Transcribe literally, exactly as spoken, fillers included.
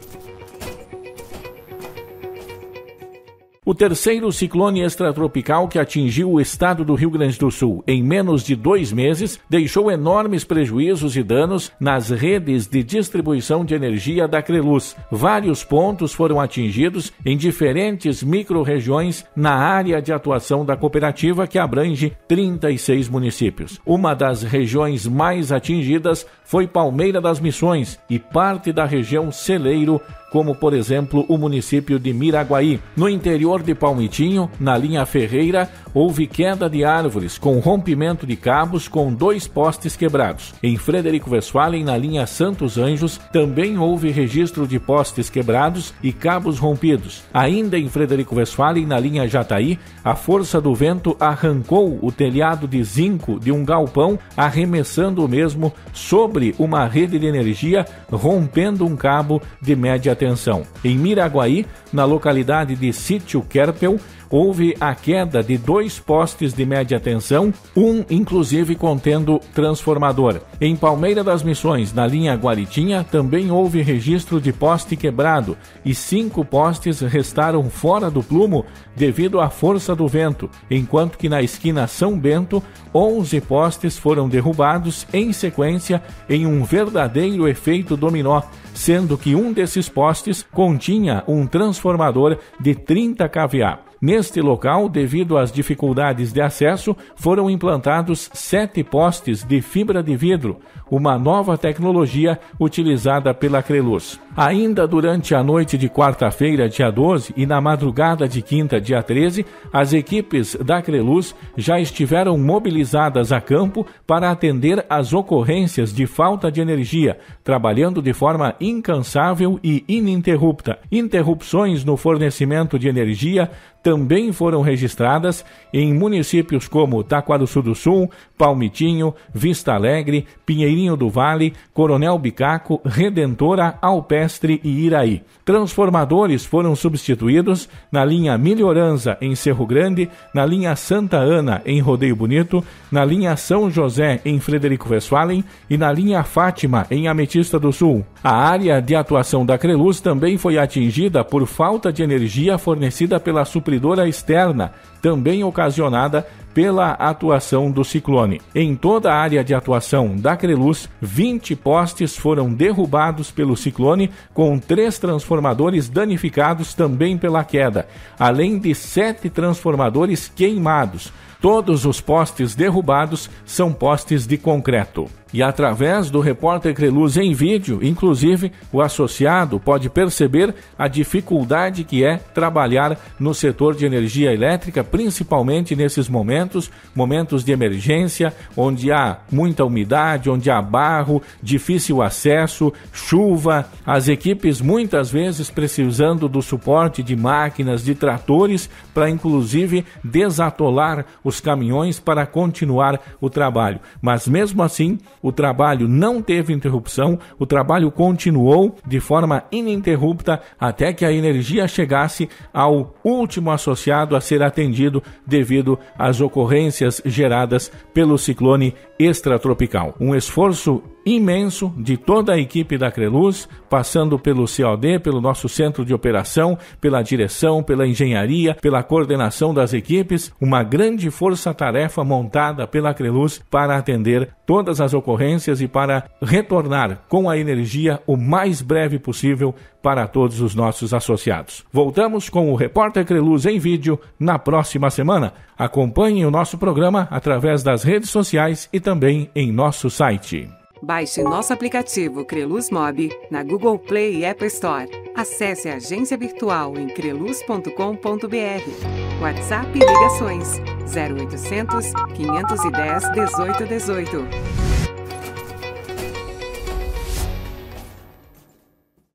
O terceiro ciclone extratropical que atingiu o estado do Rio Grande do Sul em menos de dois meses deixou enormes prejuízos e danos nas redes de distribuição de energia da Creluz. Vários pontos foram atingidos em diferentes micro-regiões na área de atuação da cooperativa, que abrange trinta e seis municípios. Uma das regiões mais atingidas foi Palmeira das Missões e parte da região Celeiro, como, por exemplo, o município de Miraguaí. No interior de Palmitinho, na linha Ferreira, houve queda de árvores, com rompimento de cabos com dois postes quebrados. Em Frederico Westphalen, na linha Santos Anjos, também houve registro de postes quebrados e cabos rompidos. Ainda em Frederico Westphalen, na linha Jataí, a força do vento arrancou o telhado de zinco de um galpão, arremessando o mesmo sobre uma rede de energia, rompendo um cabo de média tensão. Em Miraguaí, na localidade de Sítio Querpel, houve a queda de dois postes de média tensão, um inclusive contendo transformador. Em Palmeira das Missões, na linha Guaritinha, também houve registro de poste quebrado e cinco postes restaram fora do plumo devido à força do vento, enquanto que na esquina São Bento, onze postes foram derrubados em sequência em um verdadeiro efeito dominó, sendo que um desses postes continha um transformador de trinta kVA. Neste local, devido às dificuldades de acesso, foram implantados sete postes de fibra de vidro, uma nova tecnologia utilizada pela Creluz. Ainda durante a noite de quarta-feira, dia doze, e na madrugada de quinta, dia treze, as equipes da Creluz já estiveram mobilizadas a campo para atender às ocorrências de falta de energia, trabalhando de forma incansável e ininterrupta. Interrupções no fornecimento de energia também foram registradas em municípios como Taquarussu do Sul, Palmitinho, Vista Alegre, Pinheirinho do Vale, Coronel Bicaco, Redentora, Alpestre e Iraí. Transformadores foram substituídos na linha Melhoranza, em Cerro Grande, na linha Santa Ana, em Rodeio Bonito, na linha São José, em Frederico Westphalen e na linha Fátima, em Ametista do Sul. A área de atuação da Creluz também foi atingida por falta de energia fornecida pela supridora externa, também ocasionada pela atuação do ciclone. Em toda a área de atuação da Creluz, vinte postes foram derrubados pelo ciclone, com três transformadores danificados também pela queda, além de sete transformadores queimados. Todos os postes derrubados são postes de concreto. E através do Repórter Creluz em vídeo, inclusive, o associado pode perceber a dificuldade que é trabalhar no setor de energia elétrica, principalmente nesses momentos, momentos de emergência, onde há muita umidade, onde há barro, difícil acesso, chuva, as equipes muitas vezes precisando do suporte de máquinas, de tratores, para inclusive desatolar os caminhões para continuar o trabalho. Mas mesmo assim, o trabalho não teve interrupção, o trabalho continuou de forma ininterrupta até que a energia chegasse ao último associado a ser atendido devido às ocorrências geradas pelo ciclone extratropical. Um esforço imenso de toda a equipe da Creluz, passando pelo C O D, pelo nosso centro de operação, pela direção, pela engenharia, pela coordenação das equipes, uma grande força-tarefa montada pela Creluz para atender todas as ocorrências e para retornar com a energia o mais breve possível para todos os nossos associados. Voltamos com o Repórter Creluz em vídeo na próxima semana. Acompanhe o nosso programa através das redes sociais e também em nosso site. Baixe nosso aplicativo Creluz Mob na Google Play e Apple Store. Acesse a agência virtual em creluz ponto com ponto br. WhatsApp e ligações zero oitocentos, quinhentos e dez, dezoito dezoito.